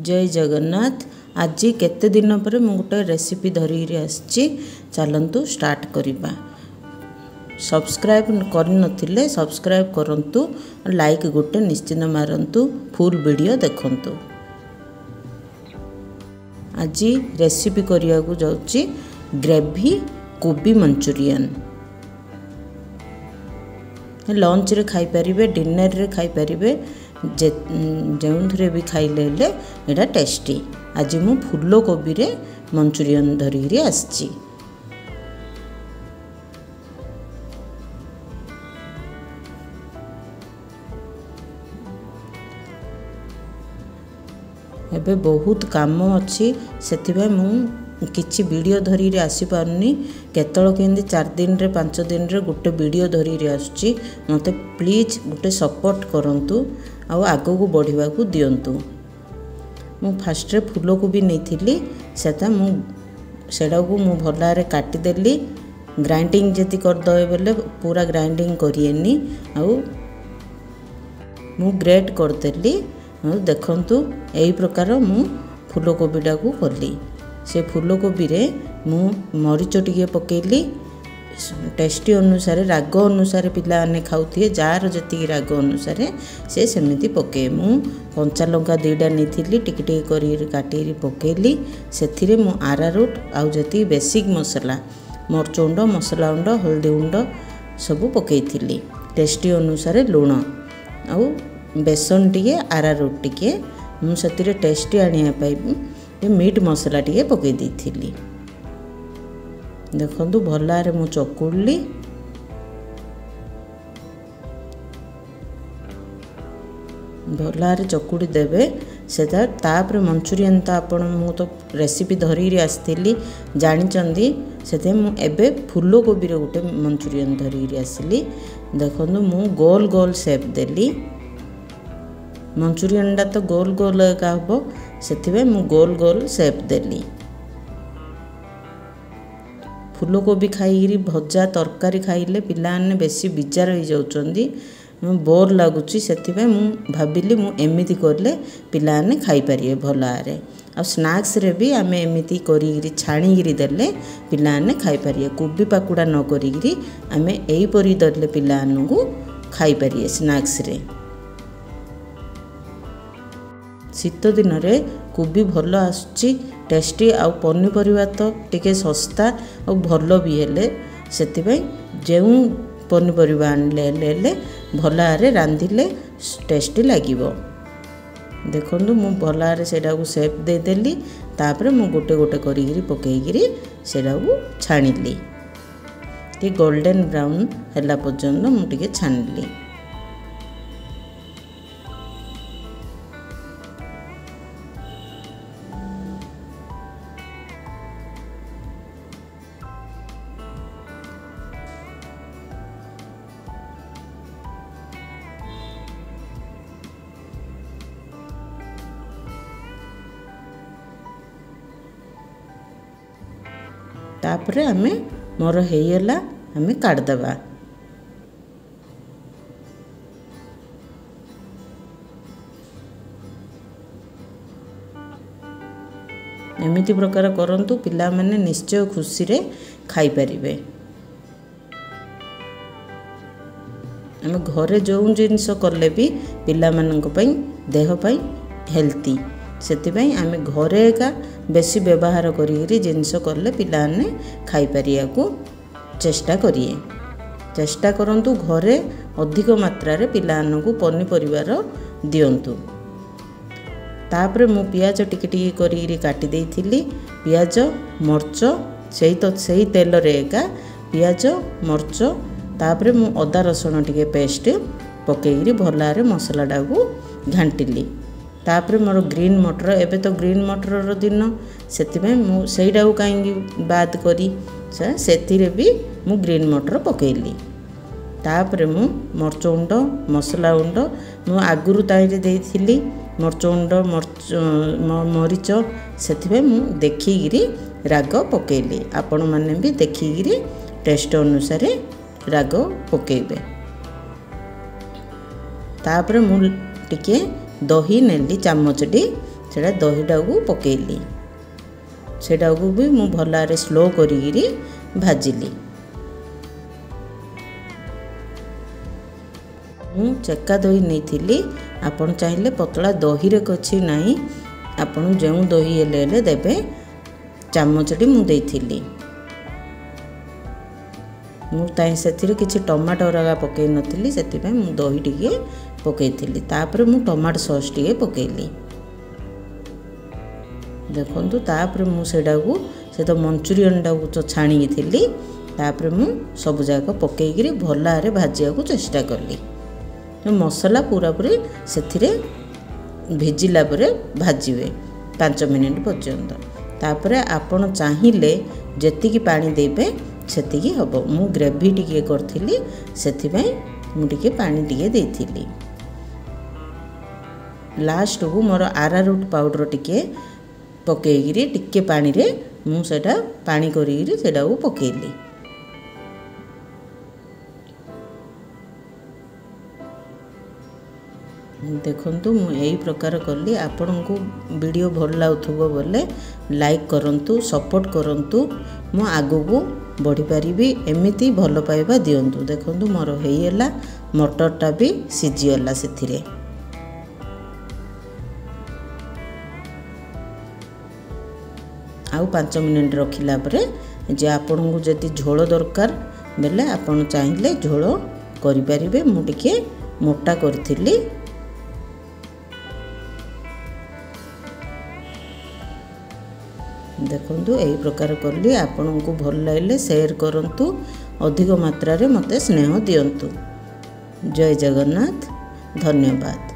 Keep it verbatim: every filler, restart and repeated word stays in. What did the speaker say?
जय जगन्नाथ। आज केते दिन पर मु गोटे रेसिपी धरी आसी चलतु स्टार्ट करवा। सब्सक्राइब करनथिले सब्सक्राइब करंतु, लाइक गोटे निश्चित मारंतु, फुल वीडियो देखंतु। आज रेसिपी करिया को जाउची ग्रेवी कोबी मंचूरियन। लंच रे खाई परिबे, डिनर रे खाई परिबे, जे जोंथरे भी खाइले ले एटा टेस्टी। आज मु फूल कोबी रे मंचूरियन धरी आसी। एबे बहुत काम अच्छी से मु किछि वीडियो धरी आसी पारनी। केतल केंदी चार दिन रे पांच दिन रे गोटे वीडियो धरी आसुची। मते प्लीज गोटे सपोर्ट करंतु आउ आगो को बढ़िबा को दियंतु। मु फास्ट रे फूल कोबी नैथिली, सेता मु सेडा को मु भला रे काटी देली। ग्राइंडिंग जति कर दए बेले पूरा ग्राइंडिंग करिएनी, आउ मु ग्रेट कर देली। देखंतु एई प्रकार मु फूल कोबीटा को करली। से फूल कोबी रे मु मरीच टिके पकेली। टेस्टी अनुसार राग अनुसार पिला ने खाउथिए, जार जति राग अनुसार से सेमिति पके। मु कंचा लंका दुईटा नैथिली, टिके टिके करी काटी पकेली। सेथिरे मु आरारूट आउ जति बेसिक मसला मरच गुंड, मसला गुंड, हल्दी गुंड सब पकेइथिली। टेस्टी अनुसार लुण आउ बेसन टिके, आरारूट टिके मु सेतिरे टेस्टी आनिया पाई मीट मसला टिके पकई देइथिली। देखंतु भलारे मु चकुड़ली। भलारे चकुड़ी देबे सेता। तापर मंचूरियन तो आपण मु तो रेसिपी धरी आसथिली जानिचंदी, सेते मु एबे फूल कोबी रे गोटे मंचूरियन धरी आसली। देखंतु मु गोल गोल शेप देली। मंचूरियन डा तो गोल गोल का हबो, सेथिबे मु गोल गोल शेप देली। फूल कोबी खाई भजा तरकारी खाइले पिलाने बेसी विचार हो जाउचंदी, बोर लागुची। सेथिबे मु भाबिली मु एमिति करले पिलाने खाई परिए भलारे। आ स्नैक्स रे भी आमे एमिति करिगिरी छाणीगिरी देले पिलाने खाई परिए। कोबी पाकुड़ा न करिगिरी आमे एई परि दले पिलानकु खाई परिए स्नैक्स रे। शीत दिन रे कोबी भल आसुची, टेस्टी आउ पनीपरिया तो टिके सस्ता और भल भी हेले। सेतिबे जेउ पनीपरिया आनले ले भलारे रांधिले टेस्टी लागिबो। देखंतु मु भलारे सेडा को शेप दे देली। तापरे मु गोटे गोटे करिगिरी पकेइगिरी सेडा को छाणिली। टी गोल्डन ब्राउन हैला पर्यंत मु टिके छाणिली। तापरे आमे मोर हेयला आमे काट दबा। एमिति प्रकार करंतु, पिला माने निश्चय खुशी रे खाई परिबे। आमे घरे जो जिनिस करले भी पिला मानक पई देह पई हेल्थी। सेतिबई आमे घरे का बेसी व्यवहार करी जिनिस करले पिलाने खाई परिया को चेष्टा करिए। चेष्टा करंतु घरे अधिक मात्रा रे पिलान को पनीपरिवार दियंतु। तापरे मु पियाज टिके टिके करी काटी देइथिली। पियाज मरच सेही तो सेही तेल रे एका पियाज मरच, तापरे मु अदा रसुण टिके पेस्ट पकेइरी भलारे मसला डाकू घांटिली। तापरे मोर ग्रीन मटर, एबे तो ग्रीन मटर रो दिन, सेतिबे मु सेइडा को काई बाद करी सेतिरे भी मु ग्रीन मटर पकेइली। तापरे मु मरच गुंड, मसला गुंड मु आगुरु ताइरे देइथिली। मरच गुंड, मरच मरीच सेतिबे मु देखिगिरी राग पकेइली। आपण माने भी देखिगिरी टेस्ट अनुसार राग पकेइबे। तापरे मु टिके दही नेली चामचटी, सेटा दहीटा को पकेली सेटा को भी मु भलारे स्लो करी भाजिली। मु चेका दही नहीं थी आपन चाहिए पतला दही रे कछि नहीं आपन जो दही हेले देबे चामचटी मु देइथिली। मु ताई सेथिरे किछि टमाटो रगा पकई नथिली सेति मु दही टिके पकईली तापर मु टमाटो सॉस टिके पकईली। देखंतु तापर मु सेडा को से तो मंचूरियन टा को छाणी थी तापर मु सब जाक पकईकरी भलारे भाजिया को चेष्टा कली। मसला पूरा पूरी सेथिरे भिजिला परे भाजिबे पाँच मिनिट पर्यंत। तापर आपण चाहिए जेतिकी पानी देबे सेतिकी हबो। मु ग्रेवी टिके करथिली सेथिबाई मु टिके पानी टिके देइथिली। लास्ट को मोर आरारूट पाउडर टिके पकईकरी टिके पानी रे मु सेटा पानी करी सेटा को पकेली। देखंतु मु यही प्रकार कली। आपण को वीडियो भल लागुथबो बोले लाइक करंतु सपोर्ट करंतु मु आगु को बढ़ी पारिबी एमिति भल पाइबा दियंतु। देखंतु मोर हेइला मटरटा भी सिजियला सेथिरे। आउ पाँच मिनिट रखिला परे जे आपण को जति झोल दरकार बेले आपण चाहिए झोल करि पारिबे। मु टिके मोटा करथिली। देखंतु यही प्रकार कली। आपण को भल लगे शेयर करंतु अधिक मात्रा रे मते स्नेह दियंतु। जय जगन्नाथ। धन्यवाद।